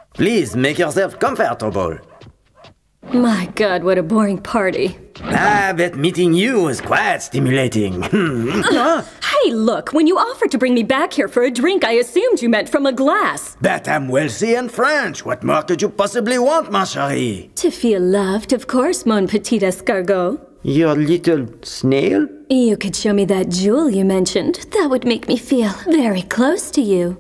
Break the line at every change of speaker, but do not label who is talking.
Please make yourself comfortable.
My God, what a boring party.
I bet meeting you was quite stimulating.
Hey, look, when you offered to bring me back here for a drink, I assumed you meant from a glass.
But I'm wealthy and French. What more could you possibly want, ma chérie?
To feel loved, of course, mon petit escargot.
Your little snail?
You could show me that jewel you mentioned. That would make me feel very close to you.